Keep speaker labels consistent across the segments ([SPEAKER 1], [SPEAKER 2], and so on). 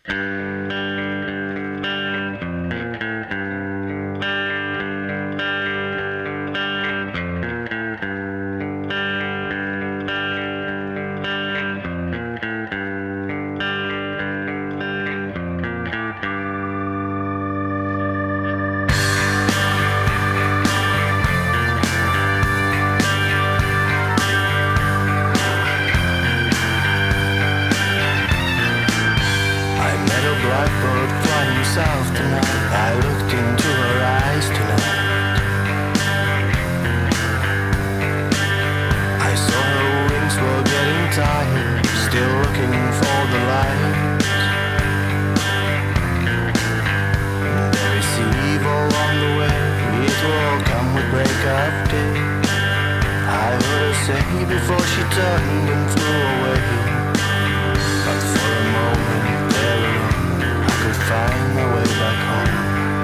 [SPEAKER 1] Blackbird flying south tonight. I looked into her eyes tonight. I saw her wings were getting tired, still looking for the light. There is evil on the way, it will come with break of day. I heard her say before she turned and flew away. But for a moment there I could find my way back home.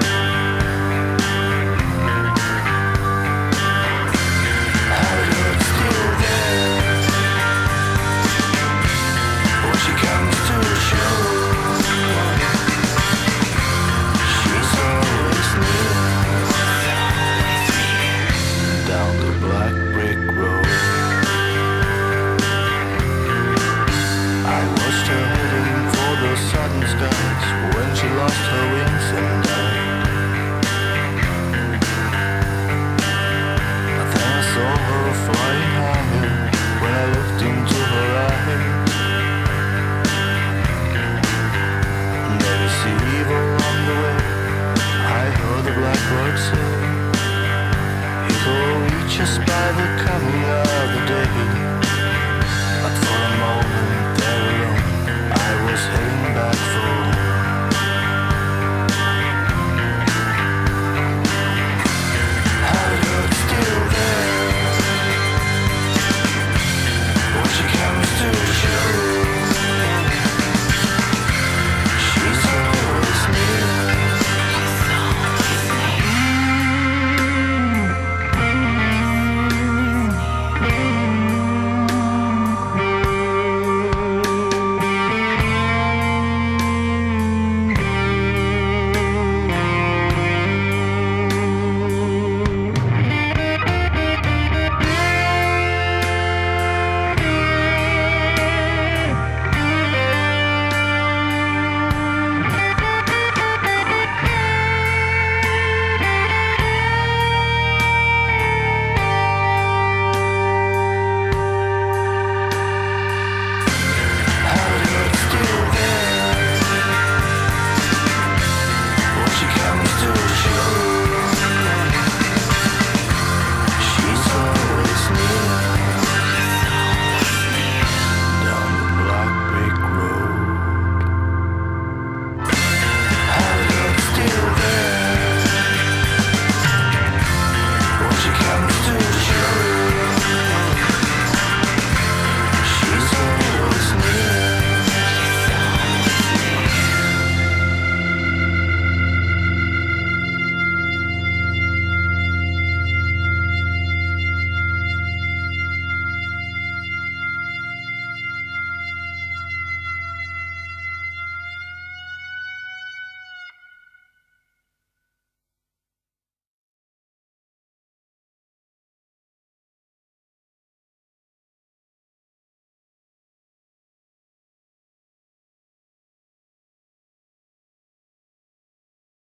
[SPEAKER 1] Her look's still there when she comes to the show. She's always near down the black brick road. I watched her heading for the southern skies when she lost her wings and died. But then I saw her flying higher when I looked into her eyes. There is evil on the way, I heard the blackbird say. It will reach us by the coming light.